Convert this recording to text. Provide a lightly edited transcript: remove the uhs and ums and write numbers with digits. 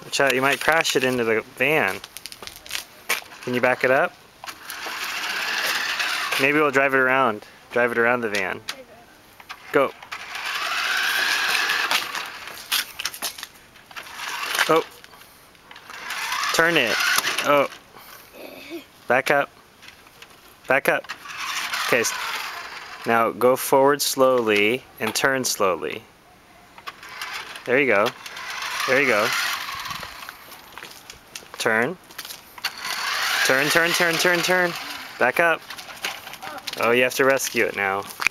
Watch out, you might crash it into the van. Can you back it up? Maybe we'll drive it around. Drive it around the van. Go. Oh. Turn it. Oh. Back up. Back up. Okay. Now go forward slowly and turn slowly. There you go. There you go. Turn. Turn, turn, turn, turn, turn. Back up. Oh, you have to rescue it now.